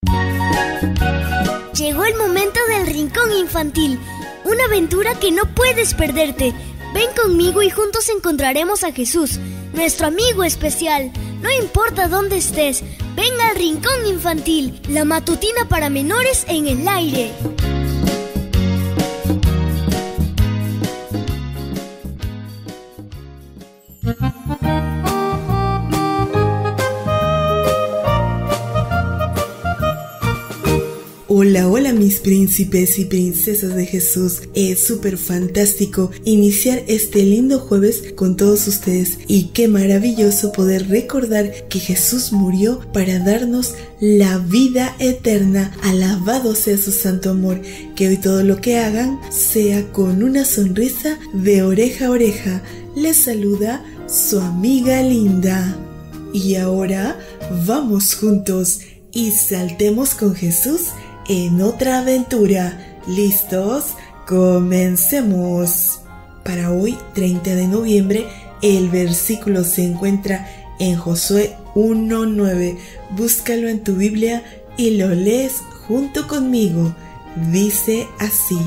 Llegó el momento del Rincón Infantil, una aventura que no puedes perderte. Ven conmigo y juntos encontraremos a Jesús, nuestro amigo especial. No importa dónde estés, ven al Rincón Infantil, la matutina para menores en el aire. Hola, hola mis príncipes y princesas de Jesús. Es súper fantástico iniciar este lindo jueves con todos ustedes y qué maravilloso poder recordar que Jesús murió para darnos la vida eterna. Alabado sea su santo amor. Que hoy todo lo que hagan sea con una sonrisa de oreja a oreja. Les saluda su amiga Linda. Y ahora vamos juntos y saltemos con Jesús en otra aventura. ¿Listos? Comencemos. Para hoy, 30 de noviembre, el versículo se encuentra en Josué 1:9. Búscalo en tu Biblia y lo lees junto conmigo. Dice así: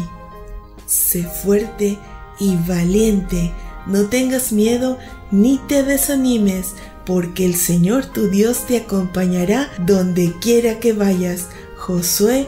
sé fuerte y valiente, no tengas miedo ni te desanimes, porque el Señor tu Dios te acompañará donde quiera que vayas. Josué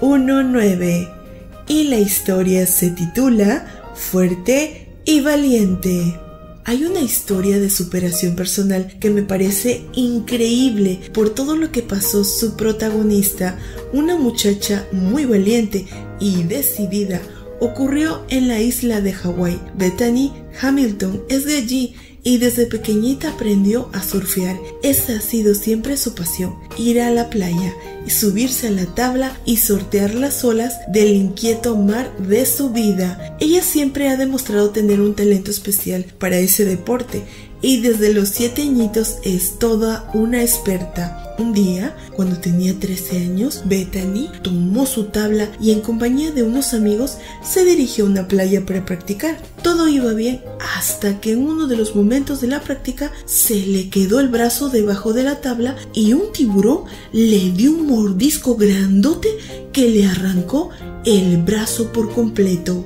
1:9. Y la historia se titula Fuerte y Valiente. Hay una historia de superación personal que me parece increíble por todo lo que pasó su protagonista, una muchacha muy valiente y decidida. Ocurrió en la isla de Hawái. Bethany Hamilton es de allí y desde pequeñita aprendió a surfear. Esa ha sido siempre su pasión, ir a la playa y subirse a la tabla y sortear las olas del inquieto mar de su vida. Ella siempre ha demostrado tener un talento especial para ese deporte y desde los 7 añitos es toda una experta. Un día, cuando tenía 13 años, Bethany tomó su tabla y en compañía de unos amigos se dirigió a una playa para practicar. Todo iba bien hasta que en uno de los momentos de la práctica se le quedó el brazo debajo de la tabla y un tiburón le dio un mordisco grandote que le arrancó el brazo por completo.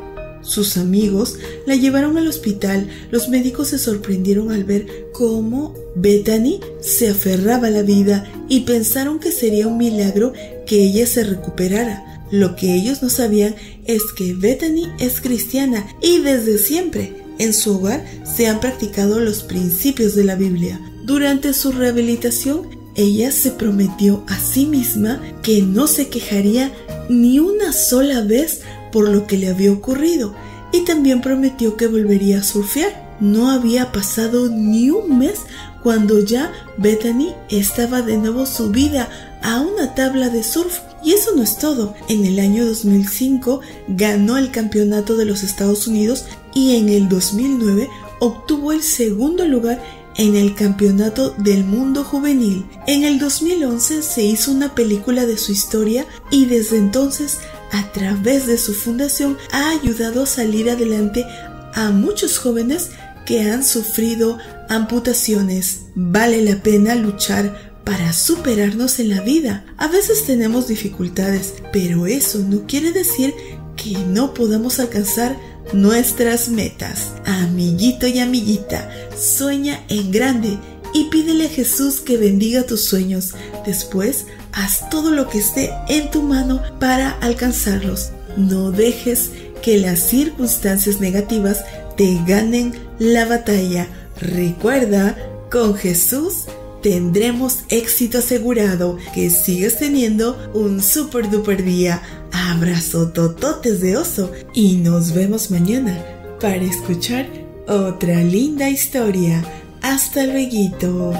Sus amigos la llevaron al hospital. Los médicos se sorprendieron al ver cómo Bethany se aferraba a la vida y pensaron que sería un milagro que ella se recuperara. Lo que ellos no sabían es que Bethany es cristiana y desde siempre en su hogar se han practicado los principios de la Biblia. Durante su rehabilitación, ella se prometió a sí misma que no se quejaría ni una sola vez por lo que le había ocurrido, y también prometió que volvería a surfear. No había pasado ni un mes cuando ya Bethany estaba de nuevo subida a una tabla de surf. Y eso no es todo. En el año 2005 ganó el campeonato de los Estados Unidos y en el 2009 obtuvo el segundo lugar en el campeonato del mundo juvenil. En el 2011 se hizo una película de su historia y desde entonces, a través de su fundación, ha ayudado a salir adelante a muchos jóvenes que han sufrido amputaciones. Vale la pena luchar para superarnos en la vida. A veces tenemos dificultades, pero eso no quiere decir que no podamos alcanzar nuestras metas. Amiguito y amiguita, sueña en grande y pídele a Jesús que bendiga tus sueños. Después, haz todo lo que esté en tu mano para alcanzarlos. No dejes que las circunstancias negativas te ganen la batalla. Recuerda, con Jesús tendremos éxito asegurado. Que sigas teniendo un super duper día. Abrazo tototes de oso y nos vemos mañana para escuchar otra linda historia. Hasta luego.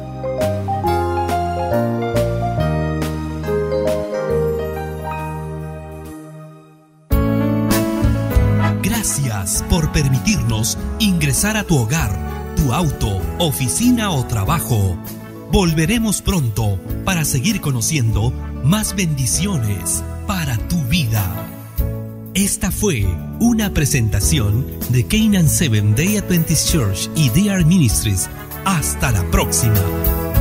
Gracias por permitirnos ingresar a tu hogar, tu auto, oficina o trabajo. Volveremos pronto para seguir conociendo más bendiciones para tu vida. Esta fue una presentación de Canaan Seventh Day Adventist Church y DR Ministries. Hasta la próxima.